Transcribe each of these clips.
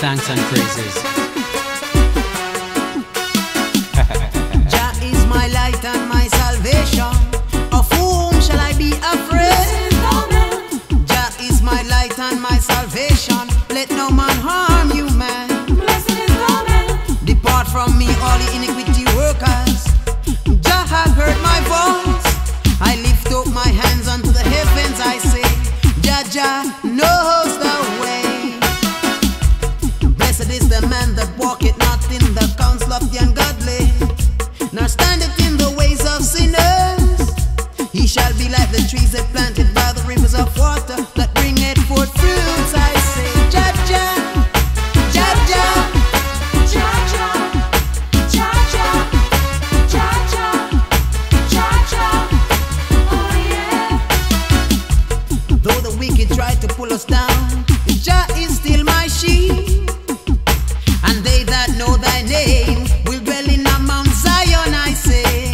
thanks and praises. Jah is my light and my salvation. Of whom shall I be afraid? Jah is my light and my salvation. Let no man harm you, man. Depart from me, all the iniquity workers. Jah has heard my voice. I lift up my hands unto the heavens. I say, Jah, Jah knows the way. Blessed is the man that walketh not in the counsel of the ungodly, nor standeth in the ways of sinners. He shall be like the trees that planted by the rivers of water, that bringeth forth fruits. I say, Jah, Jah, Jah, Jah, Jah, Jah, Jah, Jah, Jah, Jah, Jah, Jah. Oh yeah. Though the wicked try to pull us down, Jah is still my shield. And they that know thy name will dwell in a Mount Zion. I say,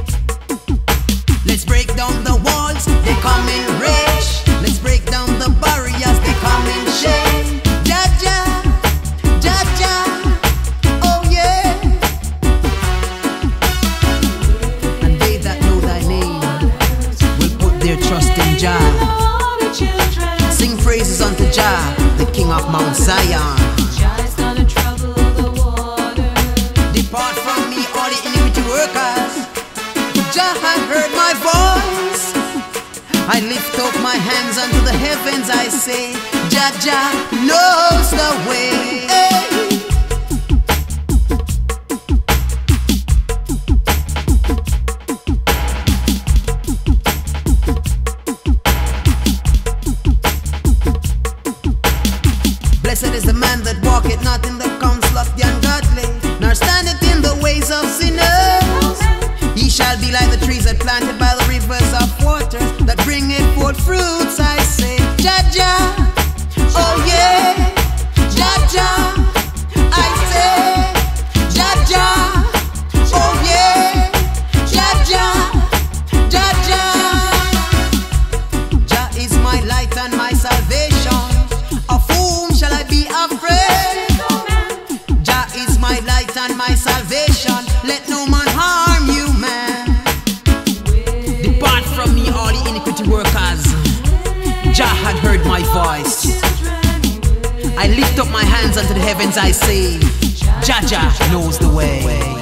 let's break down the walls, they come in rage. Let's break down the barriers, they come in shame. Jah, Jah, Jah, Jah, oh yeah. And they that know thy name will put their trust in Jah. Sing praises unto Jah, the King of Mount Zion. Depart from me, all the iniquity workers. Jah has heard my voice. I lift up my hands unto the heavens. I say, Jah, Jah knows the way. Hey. Blessed is the man that walketh not in the counsel of the ungodly, nor standeth in the ways of sinners. He shall be like the trees that planted by the rivers of water, that bringeth forth fruits. I say, Jah, Jah, oh yeah, Jah, Jah. I say, Jah, Jah, oh yeah, Jah, Jah, Jah, Jah. Jah is my light and my salvation. Of whom shall I be afraid? Jah is my light and my salvation. Let no man harm you, man. Depart from me, all the iniquity workers. Jah had heard my voice. I lift up my hands unto the heavens. I say, Jah, Jah knows the way.